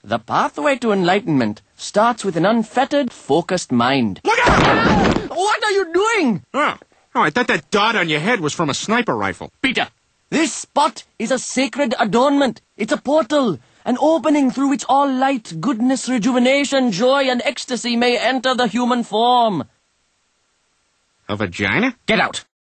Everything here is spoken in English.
The pathway to enlightenment starts with an unfettered, focused mind. Look out! What are you doing? Oh, I thought that dot on your head was from a sniper rifle. Peter, this spot is a sacred adornment. It's a portal, an opening through which all light, goodness, rejuvenation, joy, and ecstasy may enter the human form. A vagina? Get out.